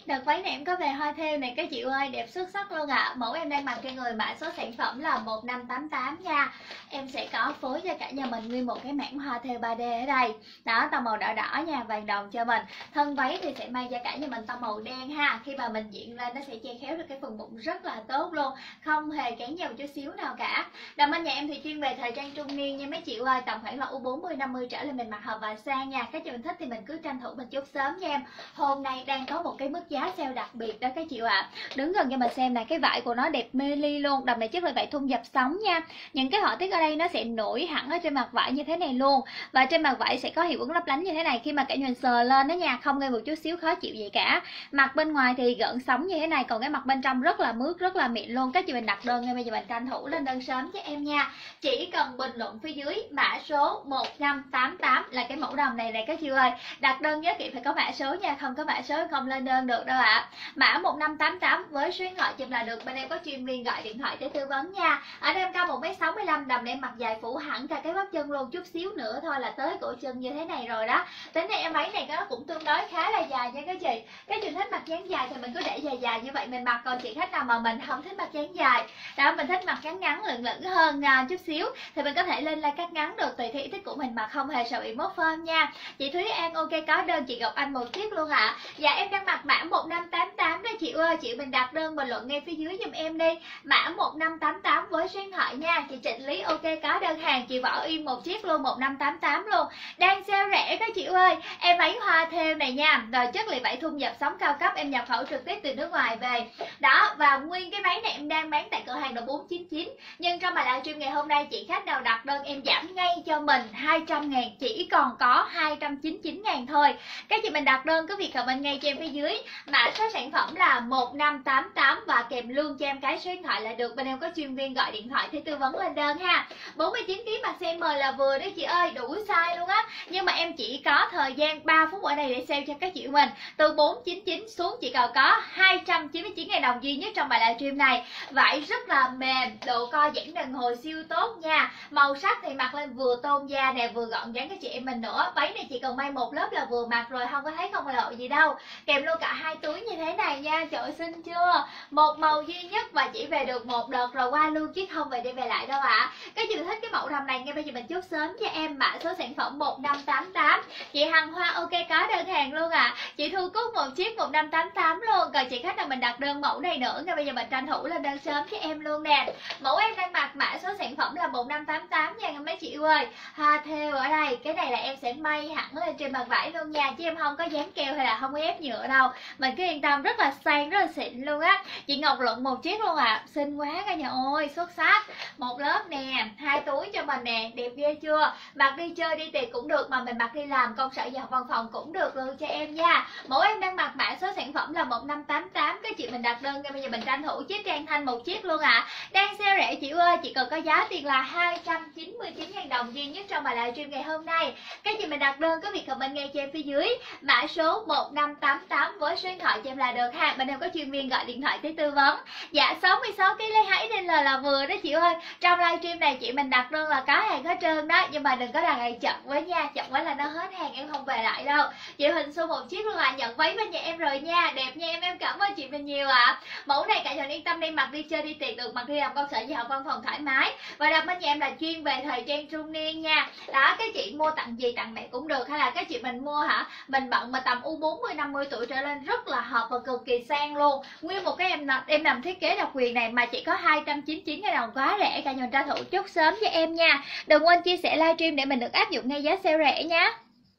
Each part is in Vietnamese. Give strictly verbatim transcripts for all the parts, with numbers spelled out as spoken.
Đợt váy này em có về hoa thêu này các chị ơi, đẹp xuất sắc luôn ạ. À. Mẫu em đang mặc trên người, mã số sản phẩm là một năm tám tám nha. Em sẽ có phối cho cả nhà mình nguyên một cái mảng hoa thêu ba D ở đây. Đó, tông màu đỏ đỏ nha, vàng đồng cho mình. Thân váy thì sẽ may cho cả nhà mình tông màu đen ha. Khi mà mình diện lên nó sẽ che khéo được cái phần bụng rất là tốt luôn, không hề kén nhiều chút xíu nào cả. Đầm bên nhà em thì chuyên về thời trang trung niên nha mấy chị ơi, tầm khoảng là U bốn mươi năm mươi trở lên mình mặc hợp và sang nha. Các chị mình thích thì mình cứ tranh thủ mình chốt sớm nha em. Hôm nay đang có một cái mức giá sale đặc biệt đó các chị ạ. À. Đứng gần cho mình xem này, cái vải của nó đẹp mê ly luôn. Đầm này chất là vải thun dập sóng nha. Những cái họa tiết ở đây nó sẽ nổi hẳn ở trên mặt vải như thế này luôn. Và trên mặt vải sẽ có hiệu ứng lấp lánh như thế này. Khi mà cả nhà sờ lên đó nha, không gây một chút xíu khó chịu gì cả. Mặt bên ngoài thì gợn sóng như thế này, còn cái mặt bên trong rất là mướt, rất là mịn luôn. Các chị mình đặt đơn ngay bây giờ mình tranh thủ lên đơn sớm cho em nha. Chỉ cần bình luận phía dưới mã số một năm tám tám là cái mẫu đầm này này các chị ơi. Đặt đơn nhớ kỹ phải có mã số nha, không có mã số không lên đơn được đâu ạ. À. Mã một năm tám tám với số điện thoại chùm là được, bên em có chuyên viên gọi điện thoại để tư vấn nha. Ở đây em cao một mét sáu mươi lăm, đầm này em mặc dài phủ hẳn cả cái bắp chân luôn, chút xíu nữa thôi là tới cổ chân như thế này rồi đó. Tính này em váy này nó cũng tương đối khá là dài nha các chị. Các chị thích mặc dáng dài thì mình cứ để dài dài như vậy mình mặc, còn chị khách nào mà mình không thích mặc dáng dài đó, mình thích mặc ngắn ngắn lửng lửng hơn à, chút xíu thì mình có thể lên like cắt ngắn được, tùy theo ý thích của mình mà không hề sợ bị mốt form nha. Chị Thúy An ok có đơn, chị Ngọc Anh một chiếc luôn ạ. À. Dạ em đang mặc mã một năm tám tám đó chị ơi, chị mình đặt đơn bình luận ngay phía dưới giùm em đi, mã một năm tám tám với số điện thoại nha. Chị Trịnh Lý ok có đơn hàng, chị Võ Yên một chiếc luôn, một năm tám tám luôn, đang sale rẻ đó chị ơi. Em váy hoa thêu này nha, rồi chất liệu vải thun dập sóng cao cấp, em nhập khẩu trực tiếp từ nước ngoài về đó. Và nguyên cái váy này em đang bán tại cửa hàng là bốn chín chín, nhưng trong bài livestream ngày hôm nay chị khách nào đặt đơn em giảm ngay cho mình hai trăm ngàn, chỉ còn có hai trăm chín mươi chín ngàn thôi. Các chị mình đặt đơn cứ việc comment ngay cho em phía dưới mã số sản phẩm là một năm tám tám và kèm luôn cho em cái số điện thoại là được, bên em có chuyên viên gọi điện thoại để tư vấn lên đơn ha. bốn mươi chín ki lô gam mặc size M là vừa đấy chị ơi, đủ size luôn á. Nhưng mà em chỉ có thời gian ba phút ở đây để sale cho các chị mình, từ bốn chín chín xuống chỉ còn có hai trăm chín mươi chín ngàn đồng duy nhất trong bài livestream này. Vải rất là mềm, độ co giãn đàn hồi siêu tốt nha. Màu sắc thì mặc lên vừa tôn da nè, vừa gọn dáng các chị em mình nữa. Váy này chỉ cần may một lớp là vừa mặc rồi, không có thấy không lộ gì đâu. Kèm luôn cả hai túi như thế này nha, trời ơi xinh chưa. Một màu duy nhất và chỉ về được một đợt rồi qua luôn chứ không về đi về lại đâu ạ. À. Các chị thích cái mẫu đầm này ngay bây giờ mình chốt sớm cho em mã số sản phẩm một năm tám tám. Chị Hằng Hoa ok có đơn hàng luôn ạ. À. Chị Thu Cúc một chiếc một năm tám tám luôn. Còn chị khách nào mình đặt đơn mẫu này nữa ngay bây giờ mình tranh thủ lên đơn sớm cho em luôn nè. Mẫu em đang mặc mã số sản phẩm là một năm tám tám nha mấy chị ơi. Hoa thêu ở đây, cái này là em sẽ may hẳn lên trên mặt vải luôn nha, chứ em không có dán keo hay là không có ép nhựa đâu. Mình cứ yên tâm, rất là sang, rất là xịn luôn á. Chị Ngọc Luận một chiếc luôn ạ. À. Xinh quá cả nhà ơi, xuất sắc. Một lớp nè, hai túi cho mình nè, đẹp ghê chưa. Mặc đi chơi đi tiệc cũng được, mà mình mặc đi làm công sở và văn phòng cũng được luôn cho em nha. Mẫu em đang mặc mã số sản phẩm là một năm tám tám. Các chị mình đặt đơn ngay bây giờ mình tranh thủ chiếc Trang Thanh một chiếc luôn ạ. À. Đang sale rẻ chị ơi, chỉ cần có giá tiền là hai trăm chín mươi chín ngàn đồng duy nhất trong bài livestream ngày hôm nay. Các chị mình đặt đơn có việc comment ngay cho em phía dưới mã số một năm tám tám với số điện thoại cho em là được ha. Bên em có chuyên viên gọi điện thoại tới tư vấn. Dạ sáu mươi sáu ki lô gam hãy lên lời là vừa đó chị ơi. Trong livestream này chị mình đặt đơn là có hàng hết trơn đó, nhưng mà đừng có đặt hàng chậm với nha, chậm quá là nó hết hàng em không về lại đâu. Chị Huỳnh Xu một chiếc luôn à, nhận váy bên nhà em rồi nha, đẹp nha em, em cảm ơn chị mình nhiều ạ. À. Mẫu này cả nhà yên tâm đi, mặc đi chơi đi tiệc được, mặc đi làm công sở và học văn phòng thoải mái. Và đặt bên nhà em là chuyên về thời trang trung niên nha. Đó, các chị mua tặng gì tặng mẹ cũng được, hay là các chị mình mua hả, mình bận mà tầm U bốn mươi năm mươi tuổi trở lên rất là hợp và cực kỳ sang luôn. Nguyên một cái em em làm thiết kế độc quyền này mà chỉ có hai trăm chín mươi chín ngàn đồng, quá rẻ, cả nhà tranh thủ chốt sớm cho em nha. Đừng quên chia sẻ livestream để mình được áp dụng ngay giá sale rẻ nhé.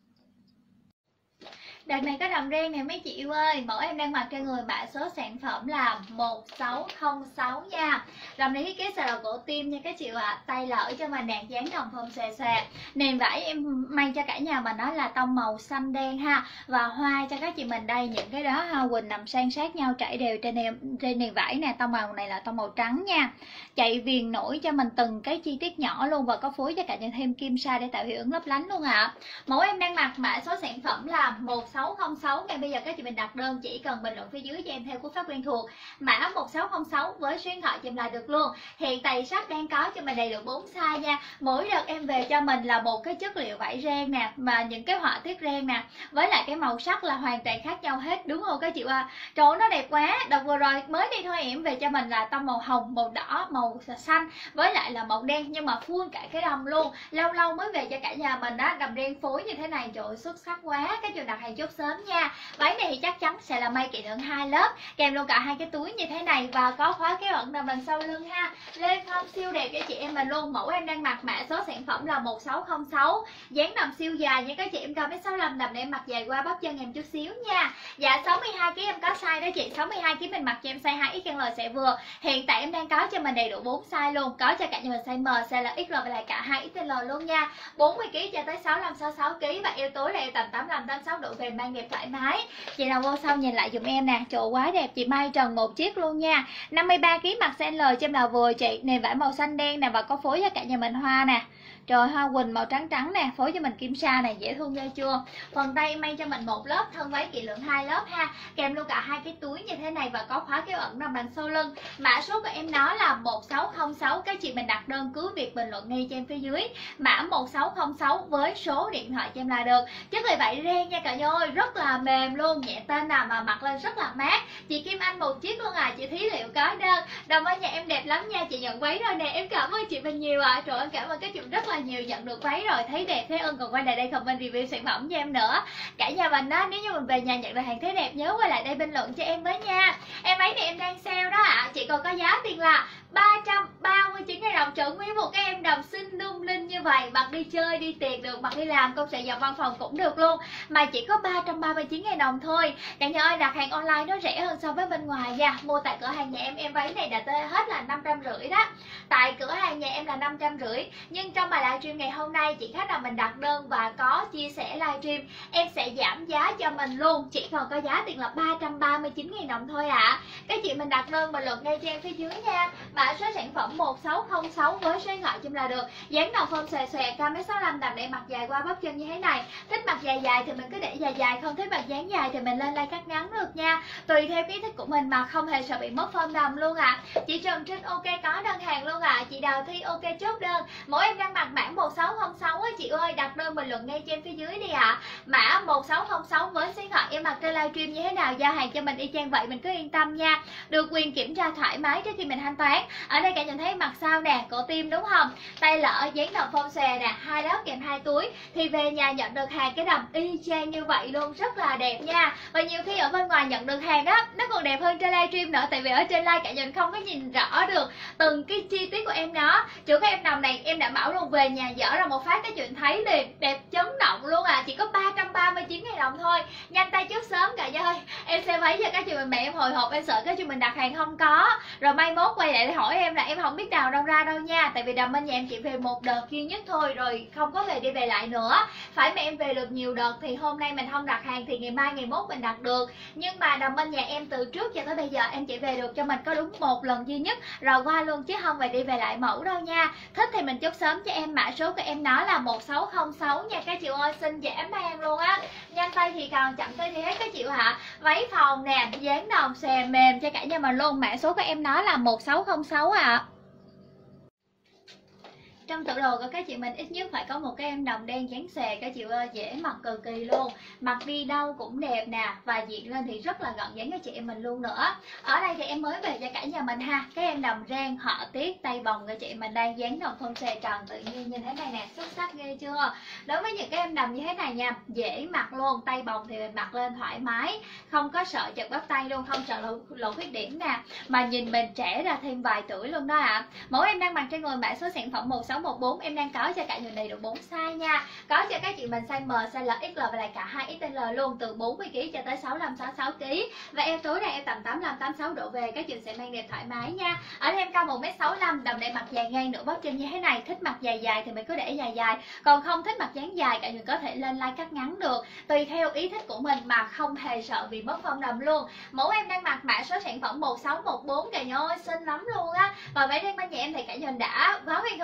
Đợt này có đầm ren nè mấy chị yêu ơi, mẫu em đang mặc trên người mã số sản phẩm là một sáu không sáu nha. Đầm này thiết kế sờ là cổ tim nha các chị ạ. À. Tay lỡ cho mình đạt dáng đồng phong xòe xòe. Nền vải em may cho cả nhà mình đó là tông màu xanh đen ha. Và hoa cho các chị mình đây, những cái đó hoa quỳnh nằm san sát nhau trải đều trên nền, trên nền vải nè. Tông màu này là tông màu trắng nha. Chạy viền nổi cho mình từng cái chi tiết nhỏ luôn, và có phối cho cả nhà thêm kim sa để tạo hiệu ứng lấp lánh luôn ạ. À. Mẫu em đang mặc mã số sản phẩm là một sáu sáu không sáu. Ngay bây giờ các chị mình đặt đơn chỉ cần bình luận phía dưới cho em theo cú pháp quen thuộc mã một sáu không sáu với số điện thoại cho em là được luôn. Hiện tại shop đang có cho mình đầy đủ bốn size nha. Mỗi đợt em về cho mình là một cái chất liệu vải ren nè, mà những cái họa tiết ren nè, với lại cái màu sắc là hoàn toàn khác nhau hết, đúng không các chị ơi? Trời ơi, nó đẹp quá. Đợt vừa rồi mới đi thôi em về cho mình là tông màu hồng, màu đỏ, màu xanh với lại là màu đen, nhưng mà full cả cái đầm luôn. Lâu lâu mới về cho cả nhà mình á, đầm ren phối như thế này trời ơi, xuất sắc quá. Các chị đặt hàng chốt sớm nha. Váy này thì chắc chắn sẽ là may kỹ lưỡng hai lớp, kèm luôn cả hai cái túi như thế này và có khóa kéo ẩn đầm đằng sau lưng ha. Lê phong siêu đẹp cho chị em mình luôn. Mẫu em đang mặc mã số sản phẩm là một sáu không sáu, dáng đầm siêu dài nha các chị. Em cao mét sáu mươi lăm, đầm này em mặc dài qua bắp chân em chút xíu nha. Dạ sáu mươi hai ki lô gam em có size đó chị. sáu mươi hai ki lô gam mình mặc cho em size hai ích L sẽ vừa. Hiện tại em đang có cho mình đầy đủ bốn size luôn, có cho cả nhà mình size M, size L, ích L và lại cả hai ích L luôn nha. bốn mươi ki lô gam cho tới sáu mươi lăm sáu mươi sáu ki lô gam và eo tối là eo tầm tám mươi lăm tám mươi sáu độ, về mang đẹp thoải mái. Chị nào vô sau nhìn lại giùm em nè, chỗ quá đẹp. Chị may trần một chiếc luôn nha. năm mươi ba ki lô gam mặc size L cho em là vừa chị. Nền vải màu xanh đen nè và có phối cho cả nhà mình hoa nè. Trời, hoa quỳnh màu trắng trắng nè, phối cho mình kim sa này, dễ thương ghê chưa. Phần tay may cho mình một lớp, thân váy kỹ lưỡng hai lớp ha, kèm luôn cả hai cái túi như thế này và có khóa kéo ẩn nằm đằng sau lưng. Mã số của em nó là một sáu không sáu. Các chị mình đặt đơn cứ việc bình luận ngay cho em phía dưới mã một sáu không sáu với số điện thoại cho em là được. Chất liệu vải ren nha cả nhà ơi, rất là mềm luôn, nhẹ tên nào mà mặc lên rất là mát. Chị Kim Anh một chiếc luôn à, chị Thí Liệu có đơn. Đồng ơn nhà em đẹp lắm nha, chị nhận váy rồi nè, em cảm ơn chị mình nhiều ạ. À. Trời ơi, cảm ơn các chị rất là nhiều, nhận được váy rồi thấy đẹp thấy ơn còn quay lại đây comment review sản phẩm cho em nữa. Cả nhà mình á, nếu như mình về nhà nhận được hàng thấy đẹp nhớ quay lại đây bình luận cho em với nha. Em váy này em đang sale đó ạ. À. Chị còn có giá tiền là ba trăm ba mươi chín nghìn đồng, trộn nguyên một cái em đầm xinh lung linh như vậy, mặc đi chơi đi tiệc được, mặc đi làm công sở dọn văn phòng cũng được luôn, mà chỉ có ba trăm ba mươi chín nghìn đồng thôi. Cả nhà ơi, đặt hàng online nó rẻ hơn so với bên ngoài nha. Mua tại cửa hàng nhà em em váy này đã tới hết là năm trăm rưỡi đó. Tại cửa hàng nhà em là năm trăm rưỡi, nhưng trong bài livestream ngày hôm nay chị khách nào mình đặt đơn và có chia sẻ livestream em sẽ giảm giá cho mình luôn, chỉ còn có giá tiền là ba trăm ba mươi chín nghìn đồng thôi ạ. À. Các chị mình đặt đơn bình luận ngay cho em phía dưới nha. Mã số sản phẩm một sáu không sáu với số điện thoại chung là được. Dáng đầu form xòe xòe, cao mét sáu mươi lăm, đầm để mặc dài qua bắp chân như thế này. Thích mặc dài dài thì mình cứ để dài dài, không thích mặc dáng dài thì mình lên lai cắt ngắn được nha. Tùy theo cái thích của mình mà không hề sợ bị mất form đầm luôn ạ. À. Chị Trần Trinh ok có đơn hàng luôn ạ. À. Chị Đào Thi ok chốt đơn. Mỗi em đang mặc mã một sáu không sáu á chị ơi, đặt đơn bình luận ngay cho em phía dưới đi ạ. À. Mã một sáu không sáu với số điện thoại em mặc trên livestream như thế nào, giao hàng cho mình y chang vậy mình cứ yên tâm nha. Được quyền kiểm tra thoải mái trước khi mình thanh toán. Ở đây cả nhìn thấy mặt sau nè, cổ tim đúng không? Tay lỡ, dáng đầu form xòe nè, hai lớp kèm hai túi thì về nhà nhận được hàng cái đầm y chang như vậy luôn, rất là đẹp nha. Và nhiều khi ở bên ngoài nhận được hàng á, nó còn đẹp hơn trên livestream nữa, tại vì ở trên live cả nhìn không có nhìn rõ được từng cái chi tiết của em nó. Chỗ cái em đầm này em đảm bảo luôn về nhà dở ra một phát cái chuyện thấy liền, đẹp chấn động luôn à. Chỉ có ba trăm ba mươi chín nghìn đồng thôi, nhanh tay trước sớm cả nhà ơi. Em sẽ váy cho các chị mình mẹ em hồi hộp, em sợ các chị mình đặt hàng không có rồi mai mốt quay lại để hỏi em là em không biết đào đâu ra đâu nha. Tại vì đầm bên nhà em chỉ về một đợt duy nhất thôi rồi không có về đi về lại nữa. Phải mà em về được nhiều đợt thì hôm nay mình không đặt hàng thì ngày mai ngày mốt mình đặt được. Nhưng mà đầm bên nhà em từ trước cho tới bây giờ em chỉ về được cho mình có đúng một lần duy nhất rồi qua luôn, chứ không về đi về lại mẫu đâu nha. Thích thì mình chốt sớm cho em. Mã số của em nó là một sáu không sáu nha các chị ơi, xin dễ mang luôn á. Nhanh tay thì còn, chậm tay thì hết các chị hả. Váy phòng nè, dáng đồng xòe mềm cho cả nhà mình luôn. Mã số của em nó là một sáu không sáu ạ. À. Trong tủ đồ của các chị mình ít nhất phải có một cái em đồng đen dáng xòe các chị ơi, dễ mặc cực kỳ luôn, mặc đi đâu cũng đẹp nè, và diện lên thì rất là gọn dáng các chị em mình luôn nữa. Ở đây thì em mới về cho cả nhà mình ha, cái em đồng ren họa tiết tay bồng của chị mình đây, dáng đồng form xòe tròn tự nhiên như thế này nè, xuất sắc ghê chưa. Đối với những cái em đầm như thế này nha, dễ mặc luôn, tay bồng thì mình mặc lên thoải mái, không có sợ chật bắp tay luôn, không sợ lộ, lộ khuyết điểm nè, mà nhìn mình trẻ ra thêm vài tuổi luôn đó ạ. À. Mẫu em đang mặc trên người mã số sản phẩm một sáu một bốn, em đang có cho cả người này được bốn size nha. Có cho các chị mình size M, size L, ích L và lại cả hai ích L luôn, từ bốn mươi ki lô gam cho tới sáu mươi lăm sáu mươi sáu ki lô gam. Và eo tối này em tầm tám mươi lăm tám mươi sáu độ về, các chị sẽ mang đẹp thoải mái nha. Ở đây em cao một mét sáu mươi lăm, đầm này mặc dài ngang nửa bắp chân như thế này, thích mặc dài dài thì mình cứ để dài dài, còn không thích mặc dáng dài cả người có thể lên lai cắt ngắn được, tùy theo ý thích của mình mà không hề sợ vì mất form đầm luôn. Mẫu em đang mặc mã số sản phẩm một sáu một bốn cả nhà ơi, xinh lắm luôn á. Và váy đen bên nhà em thì cả nhà đã quá quen thuộc rồi đúng không?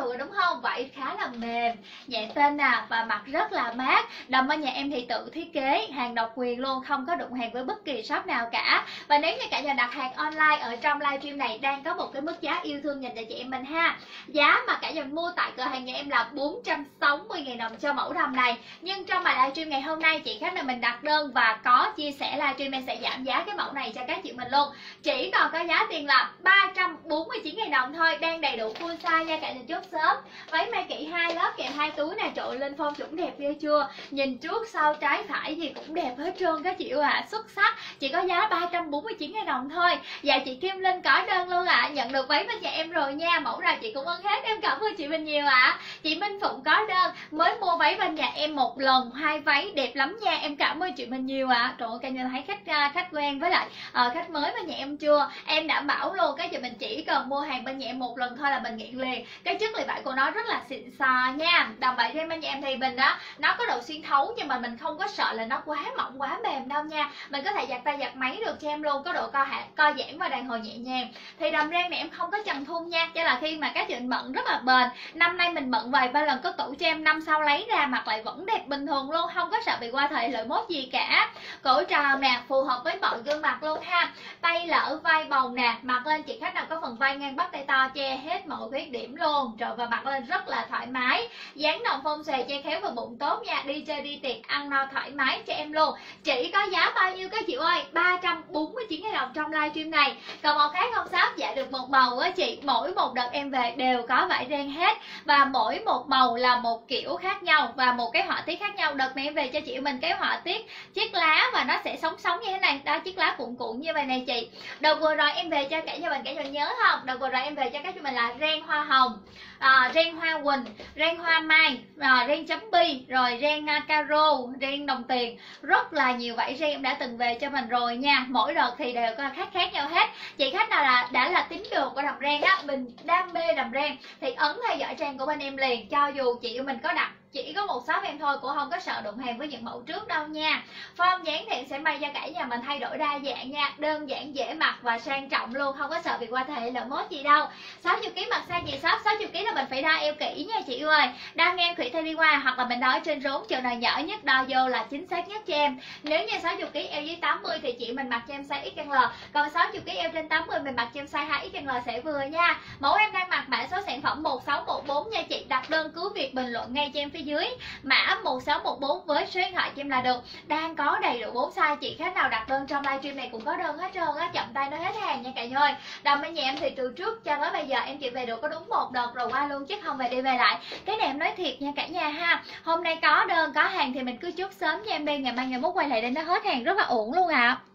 không? Vải khá là mềm, nhẹ tên nè và mặt rất là mát. Đầm bên nhà em thì tự thiết kế, hàng độc quyền luôn, không có đụng hàng với bất kỳ shop nào cả. Và nếu như cả nhà đặt hàng online ở trong livestream này đang có một cái mức giá yêu thương dành cho chị em mình ha. Giá mà cả nhà mua tại cửa hàng nhà em là bốn trăm sáu mươi nghìn đồng cho mẫu đầm này. Nhưng trong bài livestream ngày hôm nay chị khách là mình đặt đơn và có chia sẻ livestream em sẽ giảm giá cái mẫu này cho các chị mình luôn. Chỉ còn có giá tiền là ba trăm bốn mươi chín nghìn đồng thôi, đang đầy đủ full size nha cả nhà, chốt sớm. Váy may kỵ hai lớp kèm hai túi nè, trội lên phong chuẩn đẹp ghê chưa? Nhìn trước sau trái phải gì cũng đẹp hết trơn các chị ạ, à. Xuất sắc. Chỉ có giá ba trăm bốn mươi chín nghìn đồng thôi. Dạ chị Kim Linh có đơn luôn ạ, à. Nhận được váy bên nhà em rồi nha. Mẫu nào chị cũng ơn hết, em cảm ơn chị Minh nhiều ạ. À. Chị Minh Phụng có đơn, mới mua váy bên nhà em một lần, hai váy đẹp lắm nha. Em cảm ơn chị Minh nhiều ạ. À. Trời ơi, cả nhà thấy khách khách quen với lại uh, khách mới bên nhà em chưa? Em đảm bảo luôn các chị mình chỉ cần mua hàng bên nhà em một lần thôi là mình nghiện liền. Cái chất liệu vải của nó rất là xịn sò nha. Đầm vải ren bên nhà em thì mình đó, nó có độ xuyên thấu nhưng mà mình không có sợ là nó quá mỏng quá mềm đâu nha. Mình có thể giặt tay giặt máy được cho em luôn, có độ co hạ, co giãn và đàn hồi nhẹ nhàng. Thì đầm ren này em không có chằng thun nha, cho là khi mà các chị mình bận rất là bền. Năm nay mình bận vài ba lần có tủ cho em, năm sau lấy ra mặc lại vẫn đẹp bình thường luôn, không có sợ bị qua thời lợi mốt gì cả. Cổ tròn nè, phù hợp với mọi gương mặt luôn ha. Tay lỡ vai bồng nè, mặc lên chị khách nào có phần vai ngang bắp tay to che hết mọi khuyết điểm luôn. Rồi và mặc lên rất là thoải mái, dáng đồng phong xòe che khéo và bụng tốt nha, đi chơi đi tiệc ăn no thoải mái cho em luôn. Chỉ có giá bao nhiêu các chị ơi? ba trăm bốn mươi chín nghìn đồng trong livestream này. Còn màu khác không shop dạ được một màu á chị, mỗi một đợt em về đều có vải ren hết và mỗi một màu là một kiểu khác nhau và một cái họa tiết khác nhau. Đợt này em về cho chị mình cái họa tiết chiếc lá và nó sẽ sống sống như thế này đó, chiếc lá cuộn cuộn như vậy này chị. Đợt vừa rồi em về cho cả nhà mình, cả nhà nhớ không? Đợt vừa rồi em về cho các chị mình là ren hoa hồng, à, ren hoa quỳnh, ren hoa mai, à, ren chấm bi, rồi ren uh, caro, ren đồng tiền, rất là nhiều vải ren em đã từng về cho mình rồi nha. Mỗi đợt thì đều có khác khác nhau hết. Chị khách nào là đã là tín đồ của đầm ren á, mình đam mê đầm ren thì ấn theo dõi trang của bên em liền, cho dù chị mình có đặt chỉ có một shop em thôi cũng không có sợ đụng hàng với những mẫu trước đâu nha. Form dáng thì em sẽ may cho cả nhà mình thay đổi đa dạng nha, đơn giản dễ mặc và sang trọng luôn, không có sợ bị qua thể lỡ mốt gì đâu. sáu mươi ký mặc size gì shop, sáu mươi ký là mình phải đo eo kỹ nha chị ơi. Đo ngang khủy tay đi qua hoặc là mình đo ở trên rốn, chỗ nào nhỏ nhất đo vô là chính xác nhất cho em. Nếu như sáu mươi ký eo dưới tám mươi thì chị mình mặc cho em size ích lờ, còn sáu mươi ký eo trên tám mươi mình mặc cho em size hai ích lờ sẽ vừa nha. Mẫu em đang mặc mã số sản phẩm một sáu một bốn nha chị. Đặt đơn cứ việc bình luận ngay cho em phía dưới mã một sáu một bốn với số điện thoại cho em là được. Đang có đầy đủ bốn size, chị khách nào đặt đơn trong livestream này cũng có đơn hết trơn á, chậm tay nó hết hàng nha cả nhà ơi. Đầm bên nhà em thì từ trước cho tới bây giờ em chỉ về được có đúng một đợt rồi qua luôn chứ không về đi về lại. Cái này em nói thiệt nha cả nhà ha. Hôm nay có đơn có hàng thì mình cứ chốt sớm cho em đi, ngày mai ngày mốt quay lại đến nó hết hàng rất là ổn luôn ạ. À.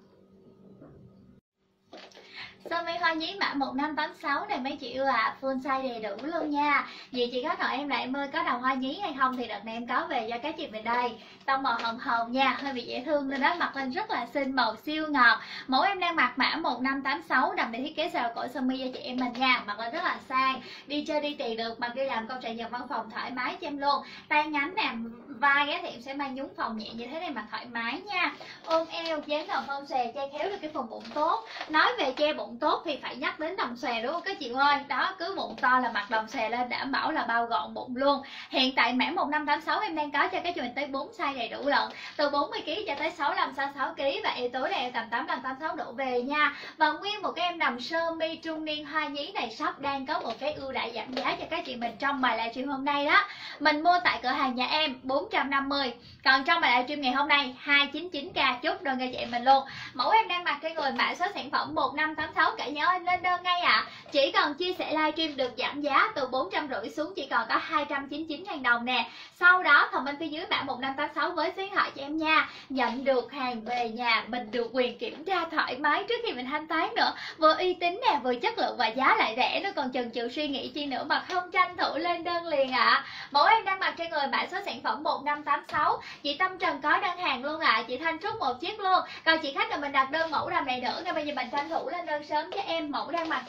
Sơ mi hoa nhí mã một năm tám sáu này mấy chị ưa ạ, à, full size đầy đủ luôn nha. Vì chị có hỏi em là em ơi có đầu hoa nhí hay không thì đợt này em có về cho các chị về đây. Tông màu hồng hồng nha, hơi bị dễ thương nên đó, mặc lên rất là xinh, màu siêu ngọt. Mẫu em đang mặc mã một năm tám sáu, đầm để thiết kế xào cổ sơ mi cho chị em mình nha, mặc lên rất là sang, đi chơi đi tiệc được, mặc đi làm công trại dòng văn phòng thoải mái cho em luôn. Tay ngắn nè, vai á thì em sẽ mang nhúng phòng nhẹ như thế này mặc thoải mái nha. Ôm eo, dáng đầu phong xòe che khéo được cái phần bụng tốt. Nói về che bụng tốt thì phải nhắc đến đầm xòe đúng không các chị ơi? Đó, cứ bụng to là mặc đầm xòe lên đảm bảo là bao gọn bụng luôn. Hiện tại mã một năm tám sáu em đang có cho các chị mình tới bốn size đầy đủ lận, từ bốn mươi ký cho tới sáu mươi lăm sáu mươi sáu ký và eo tối này tầm tám mươi lăm tám mươi sáu độ về nha. Và nguyên một cái em đầm sơ mi trung niên hoa nhí này shop đang có một cái ưu đãi giảm giá cho các chị mình trong bài livestream hôm nay đó. Mình mua tại cửa hàng nhà em bốn trăm năm mươi, còn trong bài livestream ngày hôm nay hai trăm chín mươi chín k, chốt đơn cho chị mình luôn. Mẫu em đang mặc trên người mã số sản phẩm một năm tám sáu, cả nhà ơi lên đơn ngay ạ. À. Chỉ cần chia sẻ livestream được giảm giá từ bốn trăm rưỡi xuống chỉ còn có hai trăm chín mươi chín nghìn đồng nè. Sau đó comment phía dưới mã một năm tám sáu với số điện thoại cho em nha. Nhận được hàng về nhà mình được quyền kiểm tra thoải mái trước khi mình thanh toán nữa. Vừa uy tín nè, vừa chất lượng và giá lại rẻ, nó còn chần chừ suy nghĩ chi nữa mà không tranh thủ lên đơn liền ạ. À. Mẫu em đang mặc trên người mã số sản phẩm một năm tám sáu. Chị Tâm Trần có đơn hàng luôn ạ. À. Chị Thanh Trúc một chiếc luôn. Còn chị khách là mình đặt đơn mẫu đầm này nữa, nên bây giờ mình tranh thủ lên đơn sớm cho em. Mẫu đang mặc trên người mã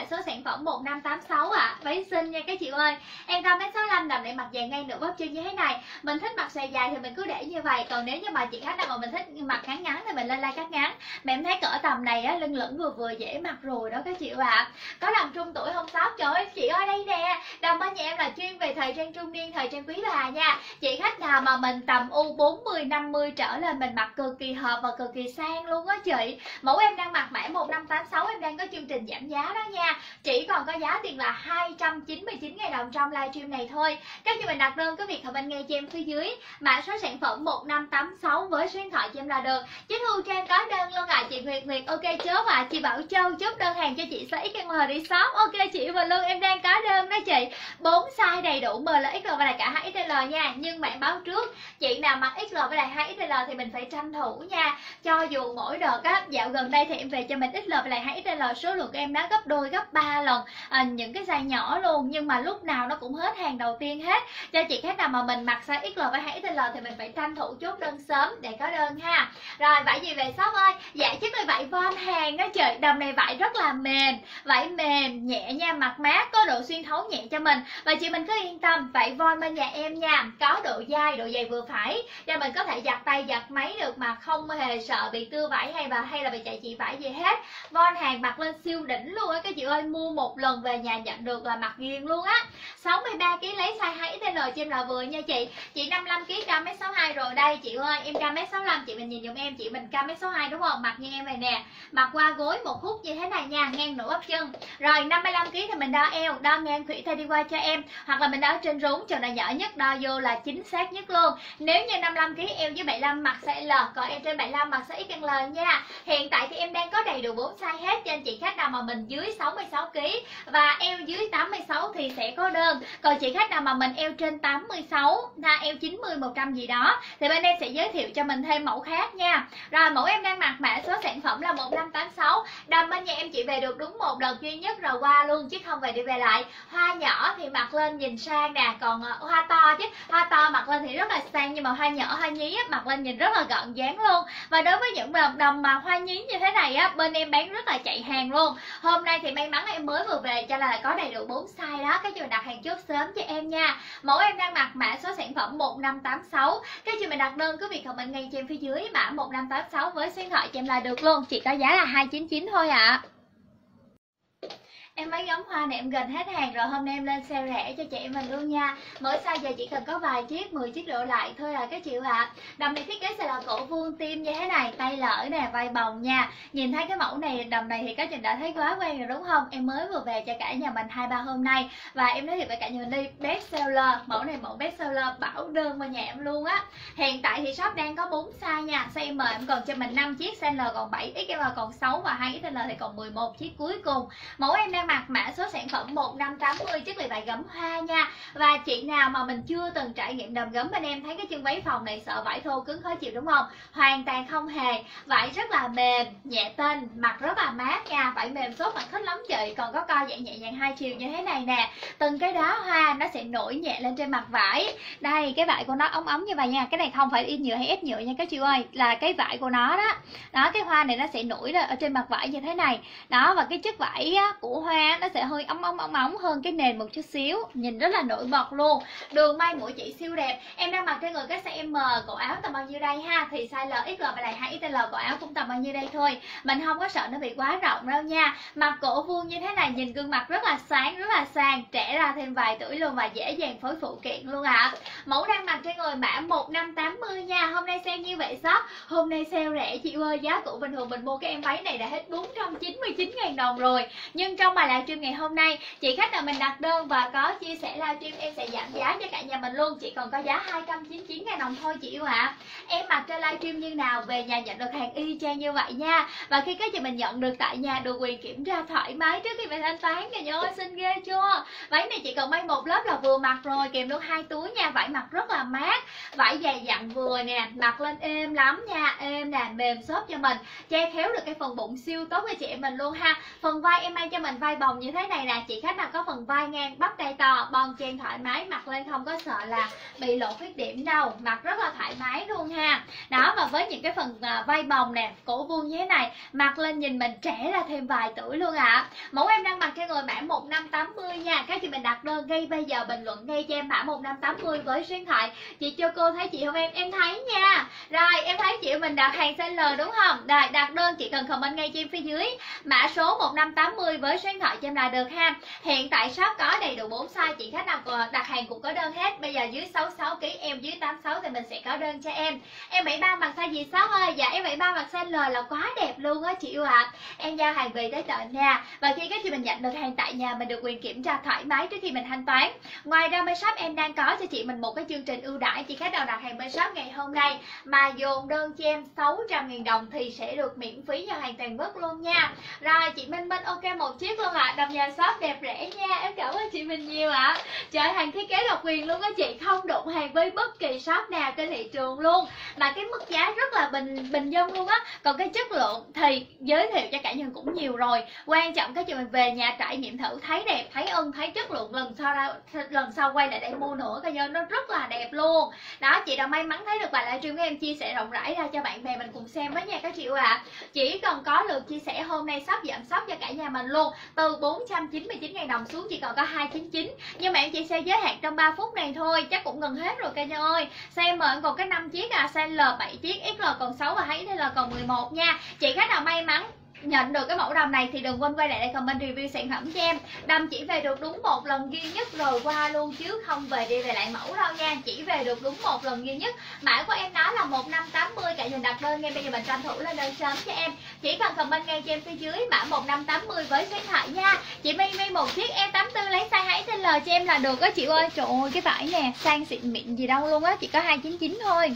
số sản phẩm một năm tám sáu ạ. À. Váy xinh nha các chị ơi. Em cao mét sáu lăm, đầm này mặc dài ngay nửa bắp chân như thế này. Mình thích mặc xòe dài thì mình cứ để như vậy. Còn nếu như mà chị khách nào mà mình thích mặc ngắn ngắn thì mình lên like cắt ngắn. Mà em thấy cỡ tầm này á, lưng lửng vừa vừa dễ mặc rồi đó các chị ạ. À. Có đầm trung tuổi không sót. Trời ơi chị ơi đây nè. Đầm bên nhà em là chuyên về thời trang trung niên, thời trang quý bà nha. Chị khách nào mà mình tầm u bốn mươi năm mươi trở lên mình mặc cực kỳ hợp và cực kỳ sang luôn á chị. Mẫu em đang mặc mã một năm tám sáu, em đang có chương trình giảm giá đó nha. Chỉ còn có giá tiền là hai trăm chín mươi chín nghìn đồng trong livestream này thôi. Các chị mình đặt đơn cứ việc comment ngay cho em phía dưới mã số sản phẩm một năm tám sáu với số điện thoại cho em là được. Chứ Thu Trang có đơn luôn à. Chị Nguyệt Nguyệt ok chốt à. Chị Bảo Châu chốt đơn hàng cho chị size ích em đi shop. Ok chị và luôn em đang có đơn đó chị. bốn size đầy đủ M L X L và là cả hai ích L nha. Nhưng bạn báo trước chị nào mặc ích lờ với lại hai ích L thì mình phải tranh thủ nha. Cho dù mỗi đợt á, dạo gần đây thì em về cho mình ích lờ với lại hai ích L số lượng của em đã gấp đôi gấp ba lần à, những cái size nhỏ luôn, nhưng mà lúc nào nó cũng hết hàng đầu tiên hết. Cho chị khách nào mà mình mặc size ích lờ với hai ích L thì mình phải tranh thủ chốt đơn sớm để có đơn ha. Rồi vải gì về shop ơi? Dạ chất là vải von hàng đó chị. Đầm này vải rất là mềm, vải mềm nhẹ nha, mặc mát, có độ xuyên thấu nhẹ cho mình. Và chị mình cứ yên tâm, vải von bên nhà em nha, có độ dai, độ dày vừa phải cho mình có thể giặt tay giặt máy được mà không hề sợ bị tưa vải hay và hay là bị chạy chị vải gì hết. Von hàng mặc lên siêu đỉnh luôn á các chị ơi, mua một lần về nhà nhận được là mặc ghiền luôn á. sáu mươi ba ki lô gam lấy size hai ích L cho em là vừa nha chị. Chị năm mươi lăm ki lô gam cao mét sáu hai rồi đây chị ơi, em cao mét sáu lăm, chị mình nhìn giùm em, chị mình cao mét sáu hai đúng không? Mặc như em này nè, mặc qua gối một khúc như thế này nha, ngang nửa bắp chân. Rồi năm mươi lăm ki lô gam thì mình đo eo, đo ngang khủy tay đi qua cho em, hoặc là mình đo trên rốn chỗ này nhỏ nhất đo vô là chính xác nhất luôn. Nếu như năm mươi lăm ki lô gam eo dưới bảy mươi lăm mặc size L, còn em trên bảy mươi lăm mặc size ích L nha. Hiện tại thì em đang có đầy đủ bốn size hết cho anh chị khách nào mà mình dưới sáu mươi sáu ki lô gam và eo dưới tám mươi sáu thì sẽ có đơn. Còn chị khách nào mà mình eo trên tám mươi sáu, ha, eo chín mươi một trăm gì đó thì bên em sẽ giới thiệu cho mình thêm mẫu khác nha. Rồi mẫu em đang mặc mã số sản phẩm là một năm tám sáu. Đầm bên nhà em chị về được đúng một lần duy nhất rồi qua luôn chứ không về đi về lại. Hoa nhỏ thì mặc lên nhìn sang nè, còn uh, hoa to chứ hoa to mặc lên thì rất là sang, nhưng mà hoa nhỏ hoa nhí á, mặc lên nhìn rất là gọn dáng luôn. Và đối với những đầm đầm mà hoa nhí như thế này á, bên em bán rất là chạy hàng luôn. Hôm nay thì may mắn em mới vừa về cho nên là có đầy đủ bốn size đó, các chị mình đặt hàng chốt sớm cho em nha. Mẫu em đang mặc mã số sản phẩm một năm tám sáu. Các chị mình đặt đơn cứ việc comment ngay trên phía dưới mã một năm tám sáu với số điện thoại cho em là được luôn. Chỉ có giá là hai trăm chín mươi chín thôi ạ. À. Em mấy gấm hoa này em gần hết hàng rồi, hôm nay em lên sale rẻ cho chị em mình luôn nha. Mỗi size giờ chỉ cần có vài chiếc, mười chiếc đổ lại thôi à các chị ạ. À. Đầm này thiết kế sẽ là cổ vuông tim như thế này, tay lỡ nè, vai bồng nha. Nhìn thấy cái mẫu này, đầm này thì các chị đã thấy quá quen rồi đúng không? Em mới vừa về cho cả nhà mình hai ba hôm nay và em nói thiệt với cả nhà mình đi, best seller, mẫu này mẫu best seller bảo đơn qua nhà em luôn á. Hiện tại thì shop đang có bốn size nha. Size M em còn cho mình năm chiếc, size L còn bảy, ích em còn sáu và hai ích L thì còn mười một chiếc cuối cùng. Mẫu em đang mặc mã số sản phẩm một năm tám mươi, chất liệu vải gấm hoa nha. Và chị nào mà mình chưa từng trải nghiệm đầm gấm bên em thấy cái chân váy phòng này sợ vải thô cứng khó chịu đúng không? Hoàn toàn không hề, vải rất là mềm, nhẹ tênh, mặc rất là mát nha. Vải mềm xốp mặc thích lắm chị. Còn có co giãn nhẹ nhàng hai chiều như thế này nè. Từng cái đóa hoa nó sẽ nổi nhẹ lên trên mặt vải. Đây cái vải của nó ống ống như vậy nha. Cái này không phải in nhựa hay ép nhựa nha các chị ơi, là cái vải của nó đó. Đó cái hoa này nó sẽ nổi lên ở trên mặt vải như thế này. Đó và cái chất vải á, của hoa nó sẽ hơi ống ống ống ống hơn cái nền một chút xíu, nhìn rất là nổi bật luôn. Đường may mũi chỉ siêu đẹp. Em đang mặc trên người cái size M, cổ áo tầm bao nhiêu đây ha, thì size L X L và lại hai ích L cổ áo cũng tầm bao nhiêu đây thôi. Mình không có sợ nó bị quá rộng đâu nha. Mặt cổ vuông như thế này nhìn gương mặt rất là sáng, rất là sang, trẻ ra thêm vài tuổi luôn và dễ dàng phối phụ kiện luôn ạ. À. Mẫu đang mặc trên người mã một năm tám mươi nha. Hôm nay sale như vậy shop, hôm nay sale rẻ chị ơi, giá cũ bình thường mình mua cái em váy này đã hết bốn trăm chín mươi chín nghìn đồng rồi. Nhưng trong bài livestream ngày hôm nay chị khách nào mình đặt đơn và có chia sẻ livestream em sẽ giảm giá cho cả nhà mình luôn, chỉ còn có giá hai trăm chín mươi chín nghìn đồng thôi chị yêu ạ. À. Em mặc trên livestream như nào về nhà nhận được hàng y chang như vậy nha. Và khi các chị mình nhận được tại nhà được quyền kiểm tra thoải mái trước khi mình thanh toán cả nhà ơi, xinh ghê chưa. Váy này chỉ cần may một lớp là vừa mặc rồi, kèm luôn hai túi nha. Vải mặc rất là mát, vải dày dặn vừa nè, mặc lên êm lắm nha, êm nè, mềm xốp cho mình, che khéo được cái phần bụng siêu tốt cho chị em mình luôn ha. Phần vai em may cho mình vai vai bồng như thế này nè, chị khách nào có phần vai ngang, bắp tay to, bon chen thoải mái, mặc lên không có sợ là bị lộ khuyết điểm đâu, mặc rất là thoải mái luôn ha. Đó, và với những cái phần vai bồng nè, cổ vuông như thế này, mặc lên nhìn mình trẻ ra thêm vài tuổi luôn ạ. À. Mẫu em đang mặc cho người mã một năm tám mươi nha. Các chị mình đặt đơn ngay bây giờ, bình luận ngay cho em mã một năm tám mươi với số điện thoại. Chị cho cô thấy chị không em? Em thấy nha. Rồi, em thấy chị mình đặt hàng size L đúng không? Rồi, đặt đơn chị cần comment ngay cho em phía dưới mã số một năm tám mươi với số điện thoại cho em là được ha. Hiện tại shop có đầy đủ bốn size, chị khách nào đặt hàng cũng có đơn hết. Bây giờ dưới sáu mươi sáu ki lô gam, em dưới tám mươi sáu thì mình sẽ có đơn cho em. Em bảy mươi ba mặc size gì shop ơi? Dạ em bảy mươi ba mặc size L là quá đẹp luôn á chị yêu ạ. À. Em giao hàng về tới tận nhà, và khi các chị mình nhận được hàng tại nhà, mình được quyền kiểm tra thoải mái trước khi mình thanh toán. Ngoài ra bên shop em đang có cho chị mình một cái chương trình ưu đãi, chị khách nào đặt hàng bên shop ngày hôm nay mà dồn đơn cho em sáu trăm nghìn đồng thì sẽ được miễn phí giao hàng toàn quốc luôn nha. Rồi chị Minh Minh ok một chiếc luôn ạ. À. Đầm nhà shop đẹp rẻ nha, em cảm ơn chị mình nhiều ạ. À. Trời, hàng thiết kế độc quyền luôn á chị, không đụng hàng với bất kỳ shop nào trên thị trường luôn, mà cái mức giá rất là bình bình dân luôn á. Còn cái chất lượng thì giới thiệu cho cả nhà cũng nhiều rồi, quan trọng các chị mình về nhà trải nghiệm thử, thấy đẹp, thấy ưng, thấy chất lượng, lần sau ra, lần sau quay lại để mua nữa, coi như nó rất là đẹp luôn. Đó, chị đã may mắn thấy được bài livestream của em chia sẻ rộng rãi ra cho bạn bè mình cùng xem với nha các chị ạ. À. Chỉ cần có lượt chia sẻ hôm nay shop giảm shop cho cả nhà mình luôn, từ bốn trăm chín mươi chín nghìn đồng xuống chỉ còn có hai trăm chín mươi chín. Nhưng mà em chỉ sẽ giới hạn trong ba phút này thôi, chắc cũng gần hết rồi cả nhà ơi. Size M còn có năm chiếc à, size L bảy chiếc, ích lờ còn sáu và H X L còn mười một nha. Chị khách nào may mắn nhận được cái mẫu đầm này thì đừng quên quay lại để comment review sản phẩm cho em. Đầm chỉ về được đúng một lần duy nhất rồi qua luôn, chứ không về đi về lại mẫu đâu nha. Chỉ về được đúng một lần duy nhất. Mã của em đó là một năm tám mươi, cả nhà đặt đơn ngay bây giờ mình tranh thủ lên đơn sớm cho em. Chỉ cần comment ngay cho em phía dưới mã một năm tám mươi với số điện thoại nha. Chị My My một chiếc E tám tư lấy size H X L cho em là được á chị ơi. Trời ơi cái vải nè, sang xịn mịn gì đâu luôn á, chỉ có hai trăm chín mươi chín thôi.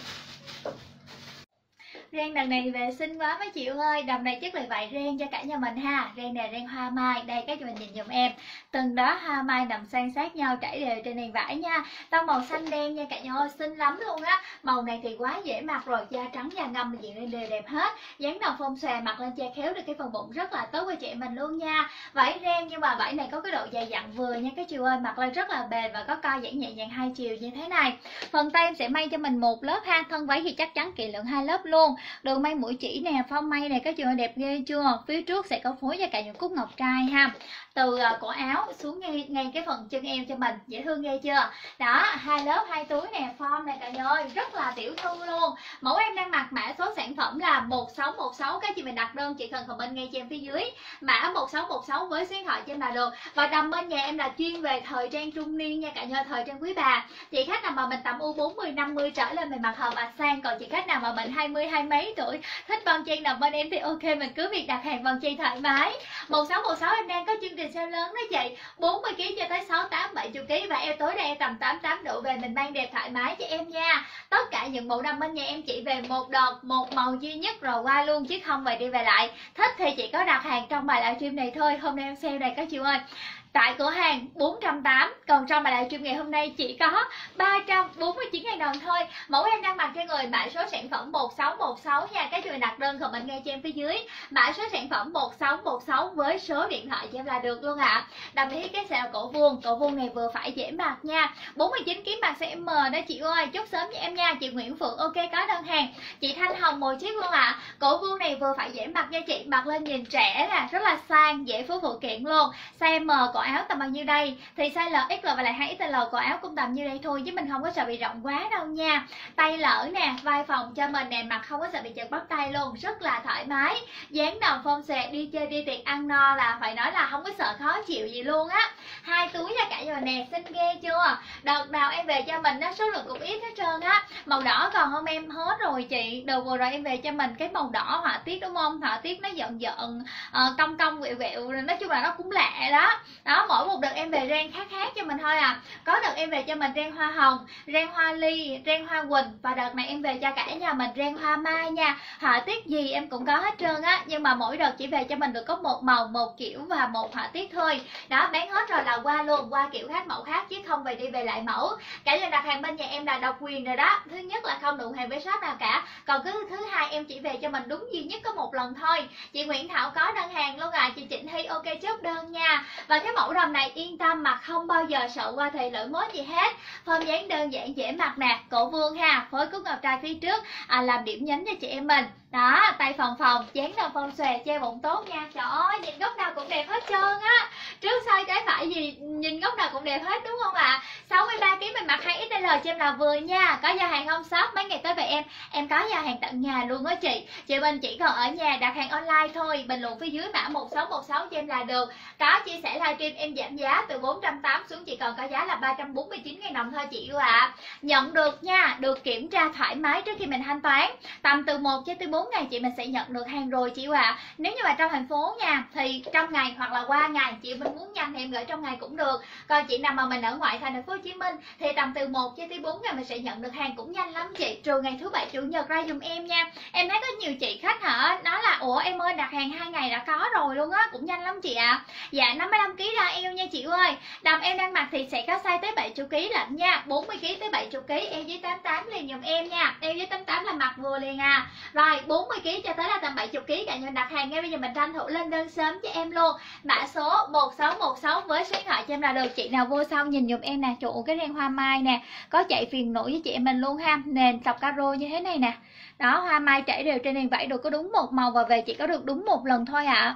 Ren đằng này về xinh quá mấy chị ơi. Đầm này chất là vải ren cho cả nhà mình ha. Ren này ren hoa mai. Đây các chị mình nhìn dùm em, từng đó hoa mai nằm san sát nhau trải đều trên nền vải nha. Tông màu xanh đen nha cả nhà ơi, xinh lắm luôn á. Màu này thì quá dễ mặc rồi, da trắng da ngâm diện lên đều đẹp hết. Dáng đầu phông xòe, mặc lên che khéo được cái phần bụng rất là tốt cho chị mình luôn nha. Vải ren nhưng mà vải này có cái độ dày dặn vừa nha các chị ơi, mặc lên rất là bền và có co giãn nhẹ nhàng hai chiều như thế này. Phần tay em sẽ may cho mình một lớp ha. Thân váy thì chắc chắn kỹ lượng hai lớp luôn. Đường may mũi chỉ nè, phong may này các chị ơi đẹp ghê chưa. Phía trước sẽ có phối cho cả những cúc ngọc trai ha, từ cổ áo xuống ngay ngay cái phần chân em cho mình, dễ thương ghê chưa. Đó, hai lớp hai túi nè, form này cả nhà ơi, rất là tiểu thư luôn. Mẫu em đang mặc mã số sản phẩm là một sáu một sáu, các chị mình đặt đơn chỉ cần comment ngay cho em phía dưới mã một sáu một sáu với số điện thoại cho em là được. Và đầm bên nhà em là chuyên về thời trang trung niên nha cả nhà, thời trang quý bà. Chị khách nào mà mình tầm U bốn mươi năm mươi trở lên mình mặc hợp và sang, còn chị khách nào mà mình hai mươi hai mấy tuổi thích bon chen đầm bên em thì ok, mình cứ việc đặt hàng bon chen thoải mái. một sáu một sáu em đang có chương trình sale lớn đó chị, bốn mươi ki lô gam cho tới sáu tám bảy mươi ki lô gam, và eo tối đây tầm tám mươi tám độ về mình mang đẹp thoải mái cho em nha. Tất cả những bộ đầm bên nhà em chỉ về một đợt một màu duy nhất rồi qua luôn, chứ không về đi về lại. Thích thì chỉ có đặt hàng trong bài livestream này thôi. Hôm nay em sale này các chị ơi, tại cửa hàng bốn trăm tám mươi, còn trong bài livestream ngày hôm nay chỉ có ba trăm bốn mươi chín nghìn đồng thôi. Mẫu em đang mặc cho người mã số sản phẩm một sáu một sáu nha. Các chị đặt đơn comment ngay cho em phía dưới mã số sản phẩm một sáu một sáu với số điện thoại cho em là được luôn ạ. À. Đồng ý cái sale cổ vuông, cổ vuông này vừa phải dễ mặc nha. bốn mươi chín ki lô gam mặc size M đó chị ơi, chốt sớm cho em nha. Chị Nguyễn Phượng ok có đơn hàng. Chị Thanh Hồng một chiếc luôn ạ. À. Cổ vuông này vừa phải dễ mặc nha chị, mặc lên nhìn trẻ nè, rất là sang, dễ phối phụ kiện luôn. Size M cổ áo tầm bao nhiêu đây thì size L, ích lờ và lại hai ích lờ cổ áo cũng tầm như đây thôi, chứ mình không có sợ bị rộng quá đâu nha. Tay lỡ nè, vai phòng cho mình nè, mặc không có sợ bị chật bắp tay luôn, rất là thoải mái. Dáng đầu phông xòe, đi chơi đi tiệc ăn no là phải nói là không có sợ khó chịu gì luôn á. Hai túi cho cả nhà nè, xinh ghê chưa. Đợt nào em về cho mình nó số lượng cũng ít hết trơn á. Màu đỏ còn không em, hết rồi chị. Đầu vừa rồi em về cho mình cái màu đỏ họa tiết đúng không, họa tiết nó giận giận uh, cong cong quẹo quẹo, nói chung là nó cũng lạ đó. Đó, mỗi một đợt em về ren khác khác cho mình thôi à. Có đợt em về cho mình ren hoa hồng, ren hoa ly, ren hoa quỳnh, và đợt này em về cho cả nhà mình ren hoa mai nha. Họa tiết gì em cũng có hết trơn á, nhưng mà mỗi đợt chỉ về cho mình được có một màu, một kiểu và một họa tiết thôi. Đó, bán hết rồi là qua luôn, qua kiểu khác mẫu khác chứ không về đi về lại mẫu. Cả nhà đặt hàng bên nhà em là độc quyền rồi đó. Thứ nhất là không đụng hàng với shop nào cả. Còn cứ thứ hai em chỉ về cho mình đúng duy nhất có một lần thôi. Chị Nguyễn Thảo có đơn hàng luôn à, chị Trịnh Hy ok chốt đơn nha. Và cái mẫu đầm này yên tâm mà không bao giờ sợ qua thời lỗi mốt gì hết. Form dáng đơn giản dễ mặc nè, cổ vuông ha, phối cúc ngọc trai phía trước à, làm điểm nhấn cho chị em mình. Đó, tay phồng phồng, dáng đầm phong xòe, che bụng tốt nha. Trời ơi, nhìn góc nào cũng đẹp hết trơn á. Trước sau trái phải gì nhìn góc nào cũng đẹp hết đúng không ạ? À? sáu mươi ba ki lô gam mình mặc hai ích lờ cho em là vừa nha. Có giao hàng không shop, mấy ngày tới về em em có giao hàng tận nhà luôn á chị. Chị Bình chỉ còn ở nhà đặt hàng online thôi. Bình luận phía dưới mã một sáu một sáu cho em là được. Có chia sẻ livestream em giảm giá từ bốn trăm tám mươi xuống chỉ còn có giá là ba trăm bốn mươi chín nghìn đồng thôi chị yêu ạ. À. Nhận được nha, được kiểm tra thoải mái trước khi mình thanh toán. Tầm từ một cho tới bốn ngày chị mình sẽ nhận được hàng rồi chị yêu ạ. À. Nếu như mà trong thành phố nha thì trong ngày hoặc là qua ngày, chị Bình muốn nhanh thì em gửi trong ngày cũng được. Còn chị nào mà mình ở ngoại thành thành phố Hồ Chí Minh thì tầm từ một cho tới bốn ngày mình sẽ nhận được hàng cũng nhanh lắm chị, trừ ngày thứ bảy chủ nhật ra dùm em nha. Em thấy có nhiều chị khách hả nói là ủa em ơi đặt hàng hai ngày đã có rồi luôn á, cũng nhanh lắm chị ạ. À. Dạ năm mươi lăm ki lô gam ra eo nha chị ơi. Đầm em đang mặc thì sẽ có size tới bảy mươi ki lô gam lận nha, bốn mươi ki lô gam tới bảy mươi ki lô gam, eo dưới tám mươi tám liền dùm em nha. Eo dưới tám mươi tám là mặc vừa liền à. Rồi bốn mươi ki lô gam cho tới là tầm bảy mươi ki lô gam, cả nhà đặt hàng ngay bây giờ mình tranh thủ lên đơn sớm cho em luôn. Mã số một sáu một sáu với số điện thoại cho em là được. Chị nào vô sau nhìn dùm em nè, trụ cái ren hoa mai nè, có chạy phiền nổi với chị em mình luôn ha. Nền sọc caro như thế này nè. Đó, hoa mai chảy đều trên nền vải được có đúng một màu và về chỉ có được đúng một lần thôi ạ. À.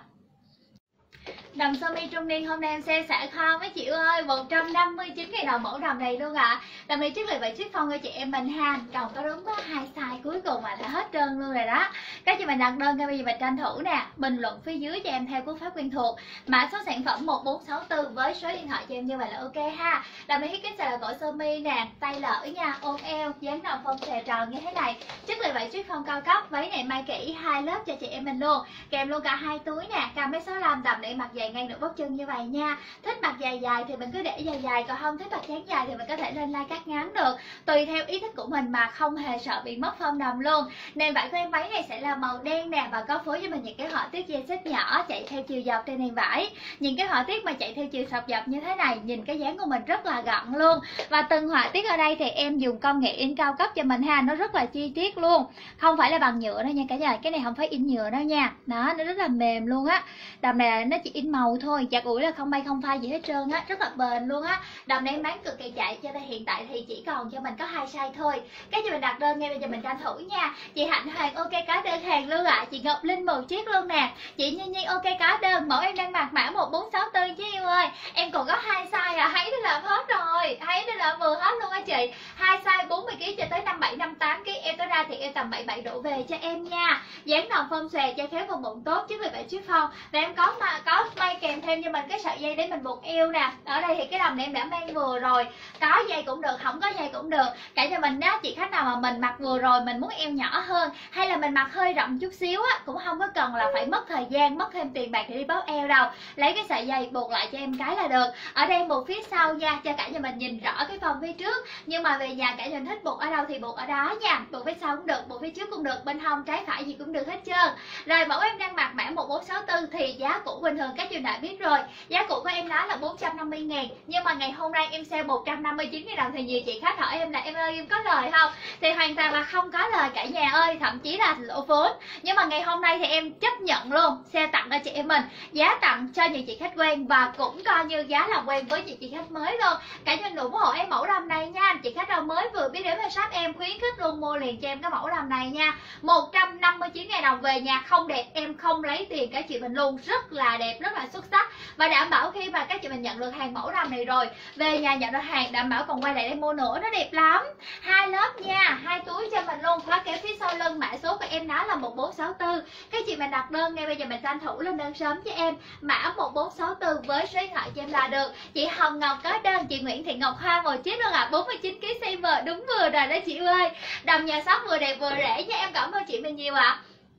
Đầm sơ mi trung niên hôm nay em sẽ xả kho mấy chị ơi, một trăm năm mươi chín nghìn đồng mẫu đầm này luôn ạ. À. Đầm này trước là vậy chiếc phong cho chị em mình ha, còn có đúng có hai size cuối cùng mà đã hết trơn luôn rồi đó. Các chị mình đặt đơn ngay bây giờ mình tranh thủ nè, bình luận phía dưới cho em theo cú pháp quen thuộc. Mã số sản phẩm một bốn sáu tư với số điện thoại cho em như vậy là ok ha. Đầm này thiết kế sẽ là cổ sơ mi nè, tay lỡ nha, ôm eo, dáng đầm phong xòe tròn như thế này. Trước là vậy chiếc phong cao cấp, váy này may kỹ hai lớp cho chị em mình luôn, kèm luôn cả hai túi nè, cao mét sáu lăm, đầm để mặc dày ngay nửa bắp chân như vậy nha. Thích mặc dài dài thì mình cứ để dài dài, còn không thích mặc dáng dài thì mình có thể lên like cắt ngắn được, tùy theo ý thích của mình mà không hề sợ bị mất form đầm luôn. Nền vải của em váy này sẽ là màu đen nè và có phối cho mình những cái họa tiết dây xích nhỏ chạy theo chiều dọc trên nền vải. Những cái họa tiết mà chạy theo chiều sọc dọc như thế này, nhìn cái dáng của mình rất là gọn luôn. Và từng họa tiết ở đây thì em dùng công nghệ in cao cấp cho mình ha, nó rất là chi tiết luôn, không phải là bằng nhựa đâu nha cả nhà, cái này không phải in nhựa đâu nha. Đó, nó rất là mềm luôn á. Đầm này nó chỉ in màu thôi, chặt ủi là không bay không phai gì hết trơn á, rất là bền luôn á. Đầm này em bán cực kỳ chạy cho nên hiện tại thì chỉ còn cho mình có hai size thôi. Cái gì mình đặt đơn ngay bây giờ mình tranh thủ nha. Chị Hạnh Hoàng ok có đơn hàng luôn ạ. À. Chị Ngọc Linh một chiếc luôn nè. Chị Nhi Nhi ok có đơn, mẫu em đang mặc mã một bốn sáu tư chứ yêu ơi. Em còn có hai size à, thấy nó làm hết rồi, thấy nó là vừa hết luôn á chị. Hai size bốn mươi ki lô gam cho tới năm mươi bảy năm mươi tám ki lô gam, em có ra thì em tầm bảy mươi bảy đổ về cho em nha. Dáng đầm phong xòe cho khéo vùng bụng tốt chứ vì vậy chiếc phong. Và em có mà có may kèm thêm cho mình cái sợi dây để mình buộc eo nè. Ở đây thì cái đầm này em đã mang vừa rồi, có dây cũng được, không có dây cũng được. Cả cho mình đó, chị khách nào mà mình mặc vừa rồi mình muốn eo nhỏ hơn hay là mình mặc hơi rộng chút xíu á, cũng không có cần là phải mất thời gian mất thêm tiền bạc để đi báo eo đâu, lấy cái sợi dây buộc lại cho em cái là được. Ở đây buộc phía sau nha, cho cả nhà mình nhìn rõ cái form phía trước, nhưng mà về nhà cả nhà mình thích buộc ở đâu thì buộc ở đó nha. Buộc phía sau cũng được, buộc phía trước cũng được, bên hông trái phải gì cũng được hết trơn. Rồi mẫu em đang mặc mã một bốn sáu tư thì giá cũ bình thường các chị đã biết rồi, giá cũ của em đó là bốn trăm năm mươi ngàn, nhưng mà ngày hôm nay em sale một trăm năm mươi chín nghìn đồng thì nhiều chị khách hỏi em là em ơi em có lời không, thì hoàn toàn là không có lời cả nhà ơi, thậm chí là lỗ vốn. Nhưng mà ngày hôm nay thì em chấp nhận luôn, sale tặng cho chị em mình, giá tặng cho những chị khách quen và cũng coi như giá là quen với những chị khách mới luôn. Cả nhà ủng hộ em mẫu đầm này nha, chị khách nào mới vừa biết đến shop em khuyến khích luôn mua liền cho em cái mẫu đầm này nha. Một trăm năm mươi chín nghìn đồng, về nhà không đẹp em không lấy tiền các chị mình luôn, rất là đẹp, rất là xuất sắc và đảm bảo khi mà các chị mình nhận được hàng mẫu đầm này rồi về nhà nhận được hàng đảm bảo còn quay lại đây mua nữa, nó đẹp lắm. Hai lớp nha, hai túi cho mình luôn, khóa kéo phía sau lưng, mã số của em đó là một bốn sáu tư. Các chị mình đặt đơn ngay bây giờ mình tranh thủ lên đơn sớm cho em, mã một bốn sáu tư với số điện thoại cho em là được. Chị Hồng Ngọc có đơn, chị Nguyễn Thị Ngọc Hoa một chiếc luôn ạ. À, bốn mươi chín ki lô gam size M đúng vừa rồi đó chị ơi. Đầm nhà shop vừa đẹp vừa rẻ nha, em cảm ơn chị mình nhiều ạ. À.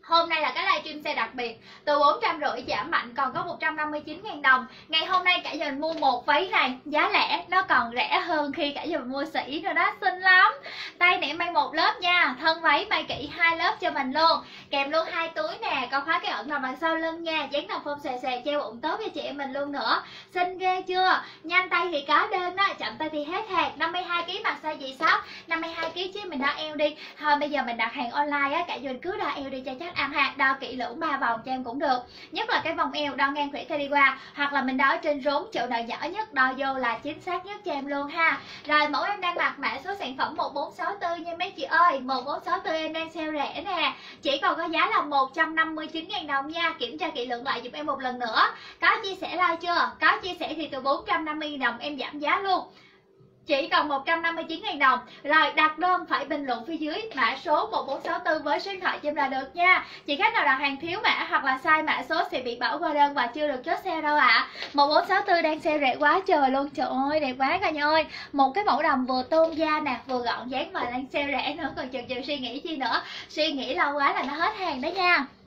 Hôm nay là cái livestream xe đặc biệt, từ bốn trăm rưỡi giảm mạnh còn có một trăm năm mươi chín ngàn đồng. Ngày hôm nay cả nhà mình mua một váy này giá lẻ, nó còn rẻ hơn khi cả nhà mình mua sỉ nữa đó, xinh lắm. Tay này em may một lớp nha, thân váy may kỹ hai lớp cho mình luôn, kèm luôn hai túi nè, có khóa cái ẩn nằm đằng sau lưng nha, dáng nằm phông xòe xòe treo bụng tốt cho chị em mình luôn nữa. Xinh ghê chưa? Nhanh tay thì có đơn đó, chậm tay thì hết hàng. Năm mươi hai ki lô gam mặc size gì shop, năm mươi hai ki lô gam chứ mình đo eo đi. Thôi bây giờ mình đặt hàng online á, cả nhà mình cứ đo eo đi cho chắc ăn ha, đo kỹ lưỡng ba vòng cho em cũng được. Nhất là cái vòng eo đo ngang khủy tay đi qua, hoặc là mình đo ở trên rốn chỗ nào nhỏ nhất đo vô là chính xác nhất cho em luôn ha. Rồi mẫu em đang mặc mã số sản phẩm một bốn sáu tư nha mấy chị ơi, một bốn sáu tư em đang sale rẻ nè, chỉ còn có giá là một trăm năm mươi chín ngàn đồng nha. Kiểm tra kỹ lưỡng lại giúp em một lần nữa. Có chia sẻ like chưa? Có chia sẻ thì từ bốn trăm năm mươi ngàn đồng em giảm giá luôn, chỉ còn một trăm năm mươi chín ngàn đồng. Rồi đặt đơn phải bình luận phía dưới mã số một bốn sáu tư với số điện thoại cho em là được nha. Chị khách nào đặt hàng thiếu mã hoặc là sai mã số sẽ bị bỏ qua đơn và chưa được chốt xe đâu ạ. À. một bốn sáu tư đang sale rẻ quá trời luôn, trời ơi đẹp quá cả nhà ơi. Một cái mẫu đầm vừa tôn da nè, vừa gọn dáng mà đang sale rẻ nữa, còn chừng chừng suy nghĩ chi nữa, suy nghĩ lâu quá là nó hết hàng đó nha.